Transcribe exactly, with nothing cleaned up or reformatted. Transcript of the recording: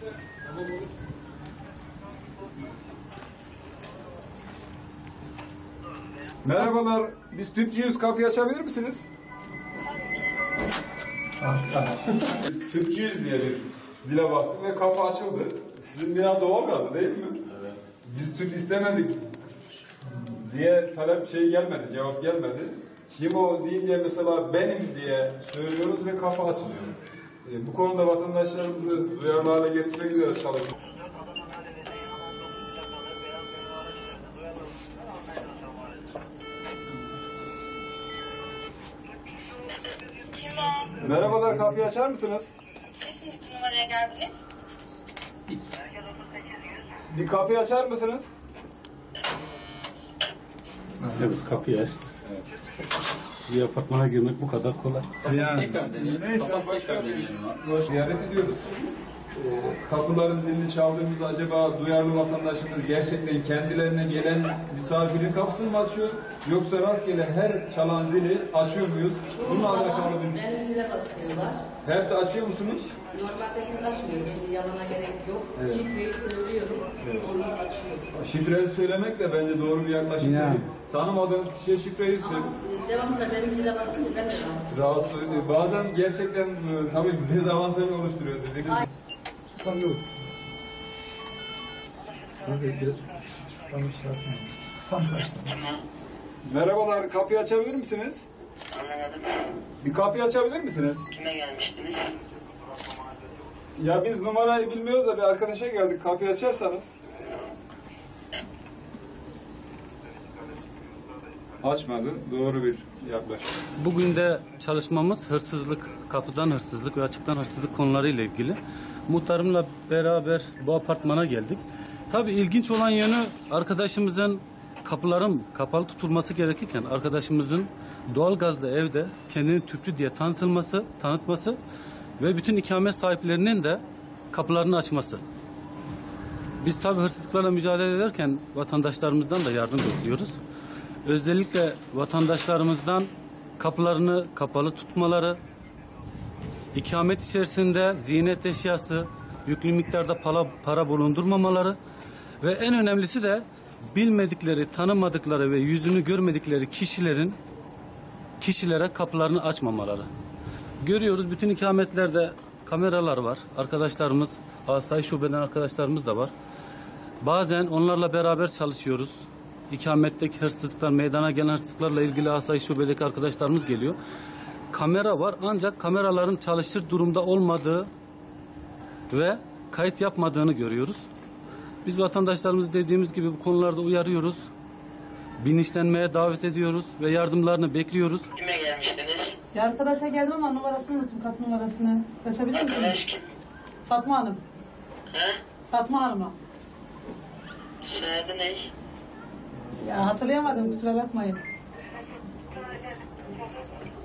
Merhabalar, biz tüpçüyüz. Kapıyı açabilir misiniz? Biz tüpçüyüz diye bir zile bastık ve kapı açıldı. Sizin bina doğalgazlı değil mi? Evet. Biz tüp istemedik diye talep şey gelmedi, cevap gelmedi. Kim o deyince mesela benim diye söylüyoruz ve kapı açılıyor. E, bu konuda vatandaşlarımızı duyarlı hale getirmek üzere çalışıyoruz. Kim o? Merhabalar, kapıyı açar mısınız? Kaçıncı numaraya geldiniz? Bir kapıyı açar mısınız? Evet, kapıyı aç. Evet. Bir apartmana girmek bu kadar kolay. Yani, neyse, başka bir ziyaret ediyoruz. Ee, kapıların zilini çaldığımızda acaba duyarlı vatandaşımız gerçekten kendilerine gelen misafirin kapısını mı açıyor? Yoksa rastgele her çalan zili açıyor muyuz? Bununla alakalı biz... Ben zile basıyorlar. Hep de açıyor musunuz? Normalde pek açmıyorum. Şimdi yalana gerek yok. Evet. Şifreyi söylüyorum. Evet. Onlar açıyor. Şifreyi söylemek de bence doğru bir yaklaşım Yani. değil. Tanımadığınız kişiye şifreyi söyle. Ama devamlı da benim zile basınca ben de rahatsız. Rahatsız ediyor. Bazen gerçekten e, tabii dezavantaj oluşturuyor dediğiniz. Ay. Merhabalar, kapıyı açabilir misiniz? Anlamadım. Bir kapıyı açabilir misiniz? Kime gelmiştiniz? Ya biz numarayı bilmiyoruz da bir arkadaşa geldik. Kapıyı açarsanız. Açmadı. Doğru bir yaklaşım. Bugün de çalışmamız hırsızlık, kapıdan hırsızlık ve açıktan hırsızlık konularıyla ilgili. Muhtarımla beraber bu apartmana geldik. Tabii ilginç olan yönü arkadaşımızın kapıların kapalı tutulması gerekirken arkadaşımızın doğalgazlı evde kendini tüpçü diye tanıtılması, tanıtması ve bütün ikamet sahiplerinin de kapılarını açması. Biz tabii hırsızlıklarla mücadele ederken vatandaşlarımızdan da yardım bekliyoruz. Özellikle vatandaşlarımızdan kapılarını kapalı tutmaları, ikamet içerisinde ziynet eşyası, yüklü miktarda para, para bulundurmamaları ve en önemlisi de bilmedikleri, tanımadıkları ve yüzünü görmedikleri kişilerin kişilere kapılarını açmamaları. Görüyoruz bütün ikametlerde kameralar var. Arkadaşlarımız, asayiş şubeden arkadaşlarımız da var. Bazen onlarla beraber çalışıyoruz. İkametteki hırsızlıklar, meydana gelen hırsızlıklarla ilgili asayiş şubedeki arkadaşlarımız geliyor. Kamera var ancak kameraların çalışır durumda olmadığı ve kayıt yapmadığını görüyoruz. Biz vatandaşlarımızı dediğimiz gibi bu konularda uyarıyoruz. Bilinçlenmeye davet ediyoruz ve yardımlarını bekliyoruz. Kime gelmiştiniz? Ya arkadaşa geldim ama numarasını unuttum, kapı numarasını. Seçebilir misiniz? Arkadaş kim? Fatma Hanım. He? Fatma Hanım'a. Soyadı ne? Ya hatırlayamadım, kusura bakmayın.